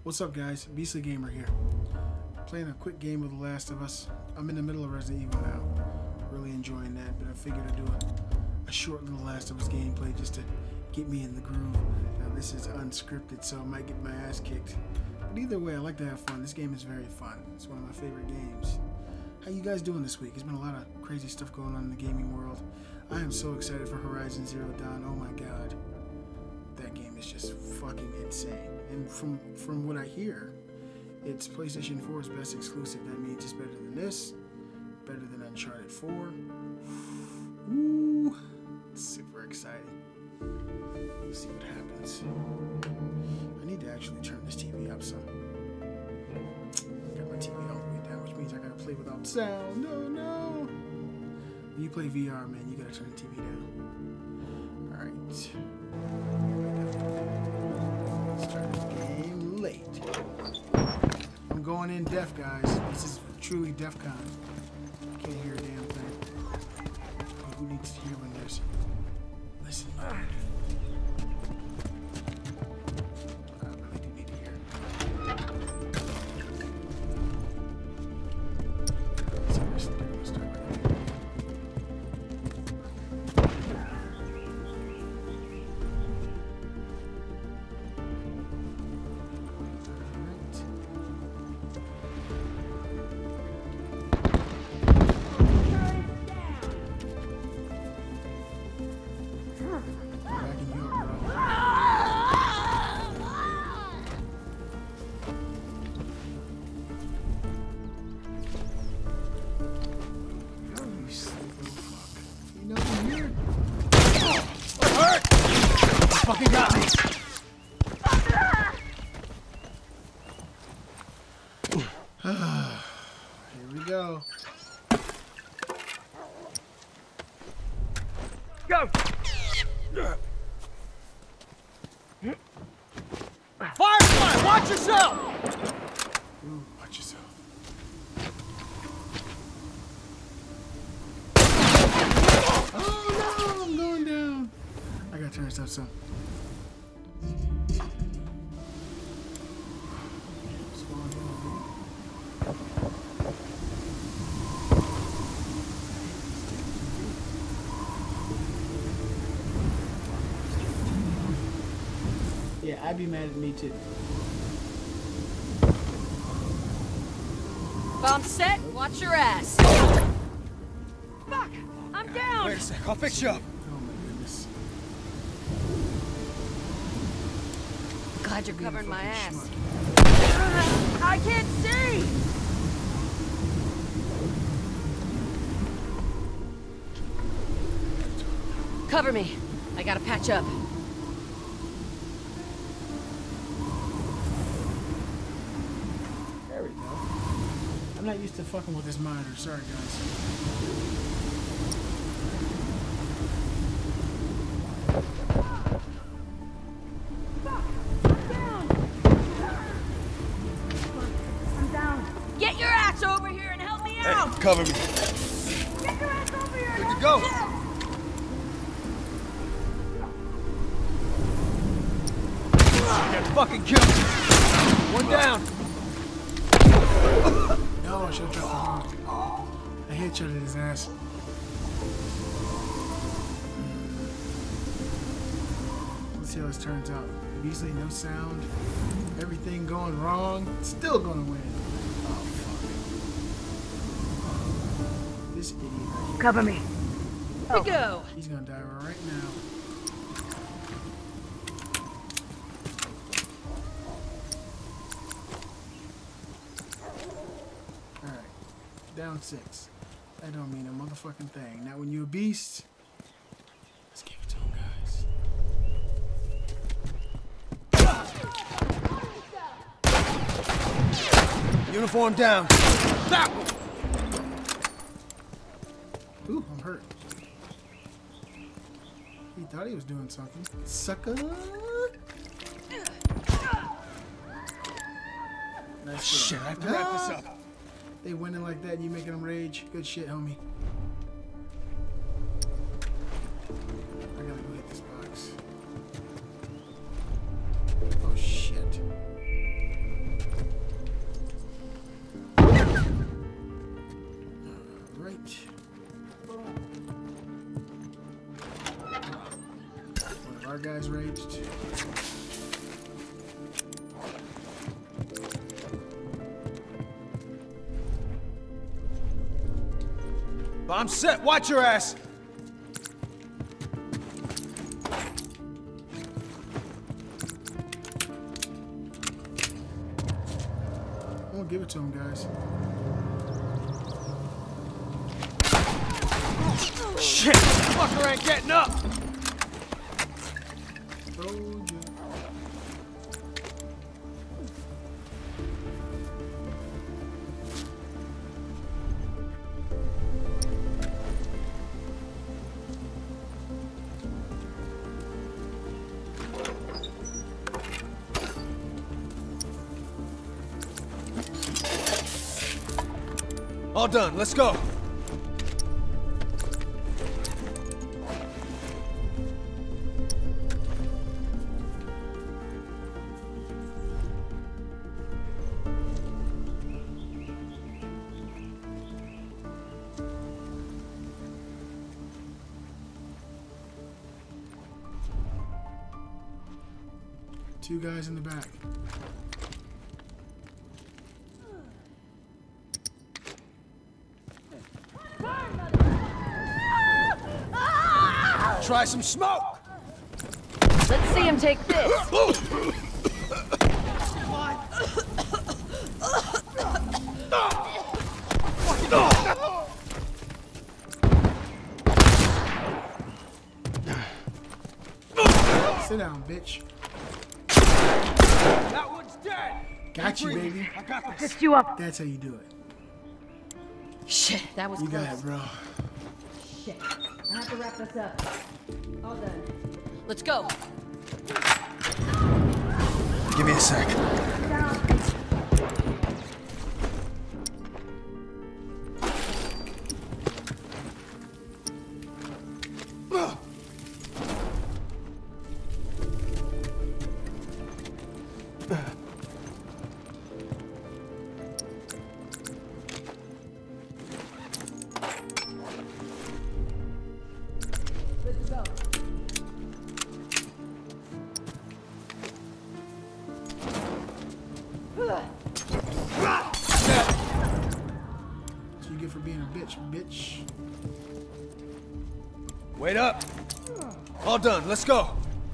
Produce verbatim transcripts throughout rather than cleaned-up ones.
What's up, guys? Beastly Gamer here. Playing a quick game of The Last of Us. I'm in the middle of Resident Evil now. Really enjoying that, but I figured I'd do a, a short little Last of Us gameplay just to get me in the groove. Now, this is unscripted, so I might get my ass kicked. But either way, I like to have fun. This game is very fun. It's one of my favorite games. How you guys doing this week? There's been a lot of crazy stuff going on in the gaming world. I am so excited for Horizon Zero Dawn. Oh my god. That game is just fucking insane. And from from what I hear, it's PlayStation four's best exclusive. That means it's better than this, better than Uncharted four. Ooh, it's super exciting. Let's see what happens. I need to actually turn this T V up some. Got my T V all the way down, which means I gotta play without sound. No, no. When you play V R, man, you gotta turn the T V down. All right. Start the game late. I'm going in deaf, guys. This is truly DEFCON. Can't hear a damn thing. But who needs to hear when there's listen loud? I really do need to hear. So we're still gonna start right here. Fucking got me. Here we go. Go. Firefly, watch yourself. Ooh, watch yourself. Oh no, I'm going down. I gotta turn this up some. Yeah, I'd be mad at me too. Bomb set, watch your ass. Fuck! I'm down! Wait a sec, I'll fix you up. Oh my goodness. Glad you're covering my ass. Schmuck. I can't see! Cover me. I gotta patch up. There we go. I'm not used to fucking with this monitor. Sorry, guys. Get your ass over here and help me out! Hey, cover me. Get your ass over here! Good to go. Get fucking killed. One down. No, I should have dropped the bomb. I headshotted his ass. Let's see how this turns out. Beastly, no sound. Everything going wrong. Still gonna win. Oh, fuck. This idiot. Right here. Cover me. Here we go. He's gonna die right now. Alright. Down six. That don't mean a motherfucking thing. Now when you're a beast, let's give it to him, guys. Uniform down. That one. Ooh, I'm hurt. He thought he was doing something. Sucker! Nice Shit, I have to wrap this up. They winning like that and you making them rage. Good shit, homie. I gotta go hit this box. Oh shit. guy's raged. Bomb set. Watch your ass. I'm gonna give it to him, guys. Shit! Fucker ain't getting up! Told ya. All done. Let's go. Two guys in the back. Try some smoke! Let's see him take this. Sit down, bitch. That one's dead! Got you, baby. I got this. Lift you up. That's how you do it. Shit, that was You close. got it, bro. Shit. I have to wrap this up. All done. Let's go. Give me a sec. Good to go. So you get for being a bitch, bitch. Wait up. All done. Let's go.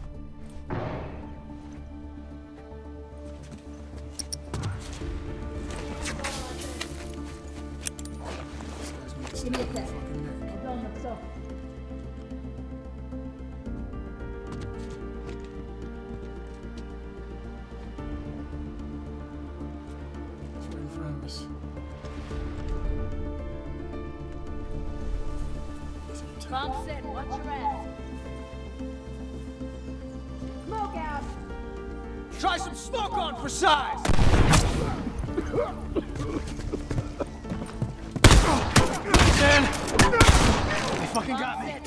This guy's gonna Give me a snap sec. my fucking neck. All done, let's go. It's right in front of us. Bomb set, watch your ass. Smoke out. Try some smoke on for size! Man! They fucking got me.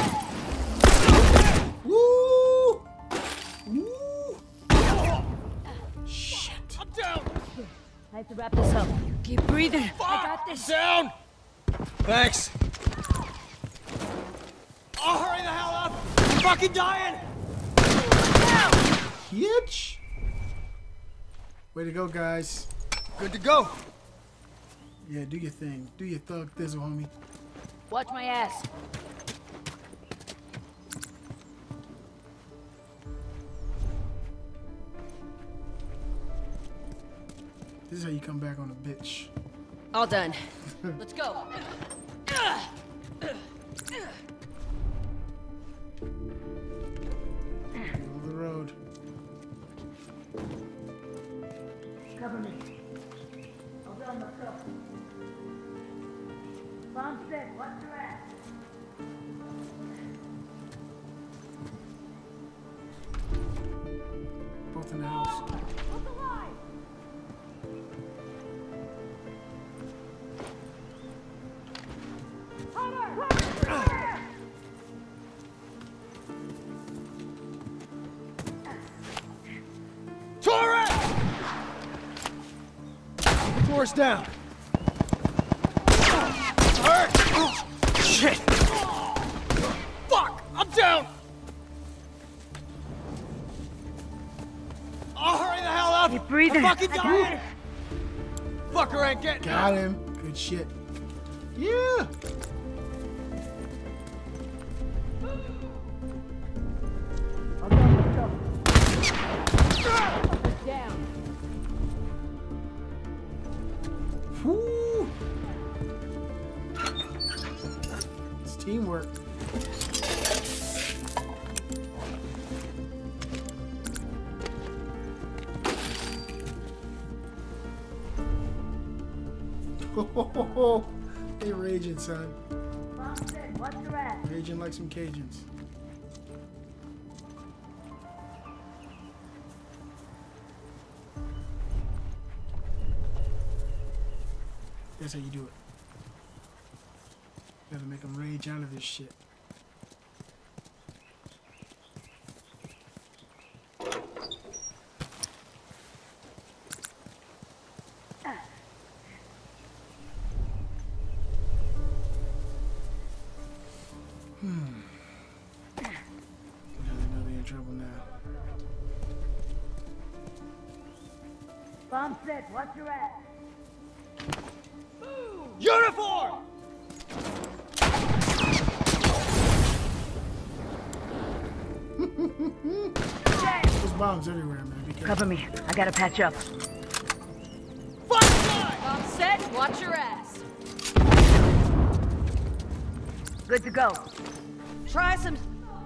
Woo! Woo! Shit. I'm down! I have to wrap this up. Keep breathing. I got this. Down! Thanks. Oh, hurry the hell up! I'm fucking dying! Hitch. Way to go, guys. Good to go. Yeah, do your thing. Do your thug thizzle, homie. Watch my ass. This is how you come back on a bitch. All done. Let's go. Middle of the road. Cover me. I'll be on myself. Bomb set, watch your ass. Both in the house. Who's alive? Torres! Torres down. Hurt! Shit! Fuck! I'm down! Keep breathing. I'm fucking I got dying. this. Fucker ain't getting Got him. Good shit. Yeah. I'll go, let's go. Down. Woo. It's teamwork. They raging, son. Boston, what's your ass? Raging like some Cajuns. That's how you do it. Gotta make them rage out of this shit. Hmm. Now they know they're in trouble now. Bomb set, what's your ass? uniform! There's bombs everywhere, man. Be careful. Cover me. I gotta patch up. Bomb set, watch your ass. Good to go. Try some.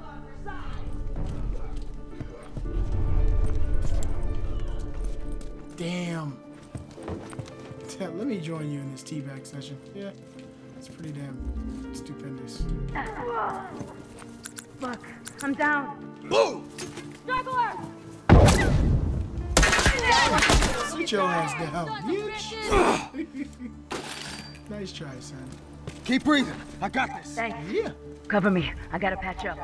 Damn. Let me join you in this teabag session. Yeah, it's pretty damn stupendous. Fuck. I'm down. Boom! Struggler! Sit your ass down, bitch. Nice try, son. Keep breathing. I got this. Thanks. Yeah. Cover me. I gotta patch up.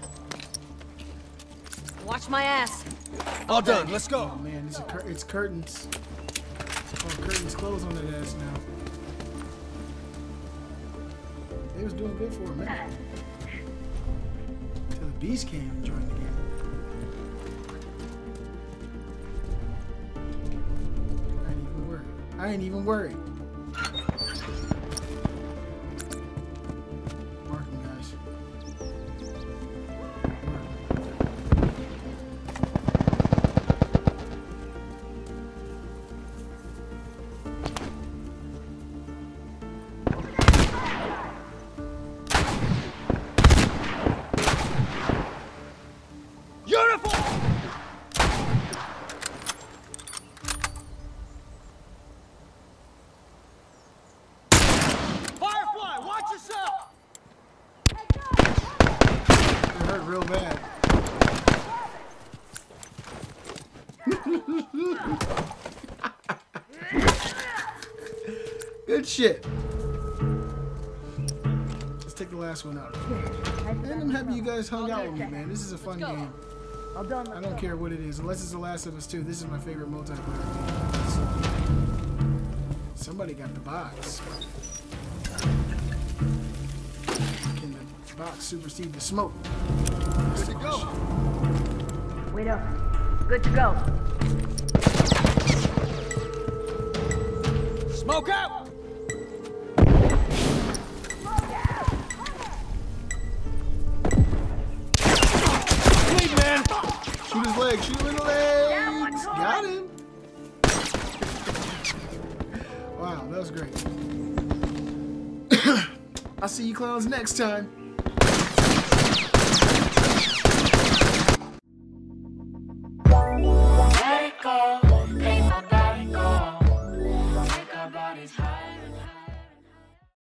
Watch my ass. All done. Let's go. Oh man, it's, a cur it's curtains. Oh, curtains close on that ass now. They was doing good for a minute. Until the beast came and joined the game. I ain't even worried. I ain't even worried. Mark them, guys. Mark 'em. Uniform! Firefly, watch yourself! It hurt real bad. Good shit. Let's take the last one out. Man, I'm happy you guys hung out with me, man. This is a fun game. All done. I don't care what it is, unless it's The Last of Us two. This is my favorite multiplayer game. Somebody got the box. Can the box supersede the smoke? Good to go. Wait up. Good to go. Smoke out! Bleed, man! Shoot his leg, shoot him in the legs! Got him! Wow, that was great. I'll see you clowns next time.